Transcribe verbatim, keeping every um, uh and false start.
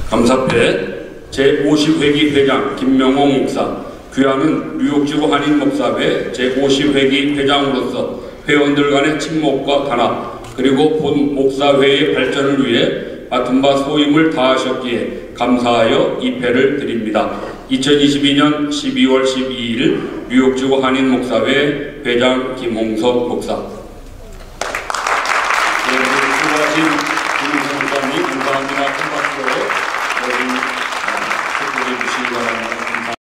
감사패 제오십 회기 회장 김명홍 목사, 귀하는 뉴욕지구 한인 목사회 제오십 회기 회장으로서 회원들 간의 친목과 단합 그리고 본 목사회의 발전을 위해 맡은 바 소임을 다하셨기에 감사하여 이 패를 드립니다. 이천이십이 년 십이월 십이일 뉴욕지구 한인 목사회 회장 김홍석 목사.